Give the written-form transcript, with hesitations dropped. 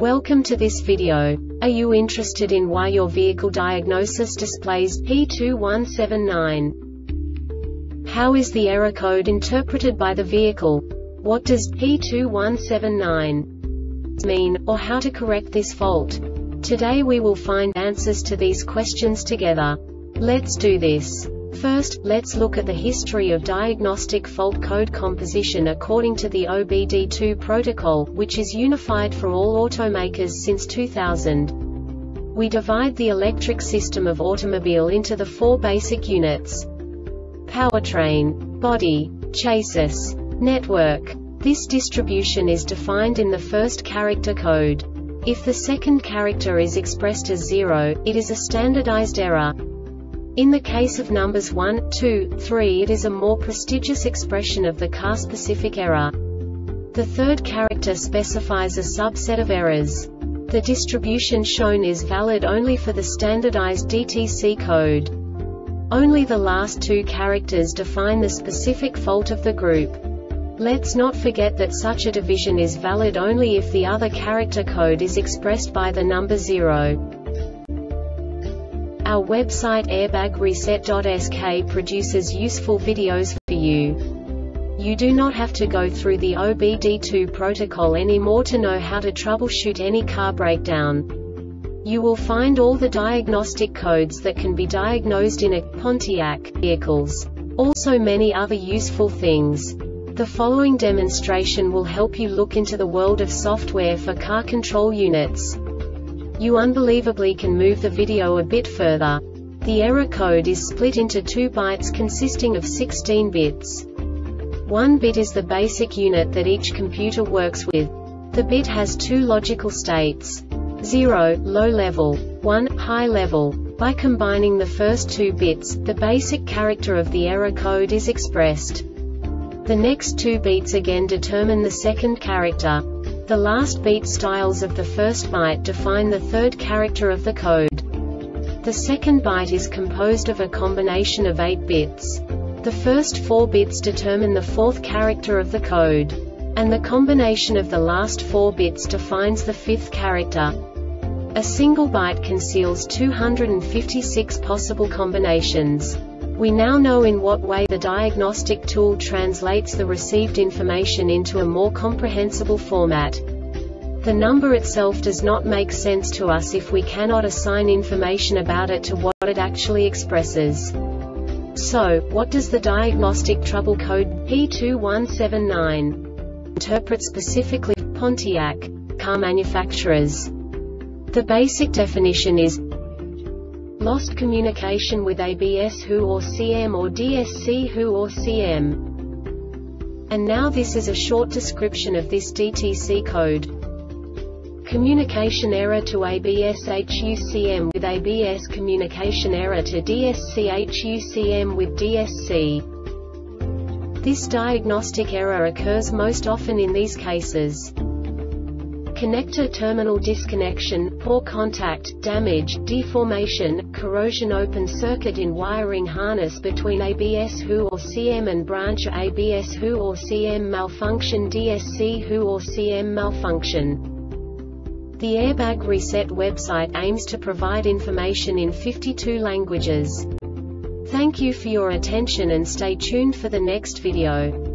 Welcome to this video. Are you interested in why your vehicle diagnosis displays P2179? How is the error code interpreted by the vehicle? What does P2179 mean, or how to correct this fault? Today we will find answers to these questions together. Let's do this. First, let's look at the history of diagnostic fault code composition according to the OBD2 protocol, which is unified for all automakers since 2000. We divide the electric system of automobile into the four basic units: powertrain, body, chassis, network. This distribution is defined in the first character code. If the second character is expressed as 0, it is a standardized error. In the case of numbers 1, 2, 3, it is a more prestigious expression of the car-specific error. The third character specifies a subset of errors. The distribution shown is valid only for the standardized DTC code. Only the last two characters define the specific fault of the group. Let's not forget that such a division is valid only if the other character code is expressed by the number 0. Our website airbagreset.sk produces useful videos for you. You do not have to go through the OBD2 protocol anymore to know how to troubleshoot any car breakdown. You will find all the diagnostic codes that can be diagnosed in a Pontiac vehicles. Also many other useful things. The following demonstration will help you look into the world of software for car control units. You unbelievably can move the video a bit further. The error code is split into 2 bytes consisting of 16 bits. 1 bit is the basic unit that each computer works with. The bit has 2 logical states: 0, low level, 1, high level. By combining the first 2 bits, the basic character of the error code is expressed. The next 2 beats again determine the second character. The last beat styles of the first byte define the third character of the code. The second byte is composed of a combination of 8 bits. The first 4 bits determine the fourth character of the code. And the combination of the last 4 bits defines the fifth character. A single byte conceals 256 possible combinations. We now know in what way the diagnostic tool translates the received information into a more comprehensible format. The number itself does not make sense to us if we cannot assign information about it to what it actually expresses. So, what does the diagnostic trouble code P2179 interpret specifically for Pontiac car manufacturers? The basic definition is lost communication with ABS who or CM or DSC who or CM. And now this is a short description of this DTC code. Communication error to ABS HUCM with ABS, communication error to DSC HUCM with DSC. This diagnostic error occurs most often in these cases: connector terminal disconnection, poor contact, damage, deformation, corrosion, open circuit in wiring harness between ABS who or CM and branch ABS who or CM malfunction, DSC who or CM malfunction. The Airbag Reset website aims to provide information in 52 languages. Thank you for your attention and stay tuned for the next video.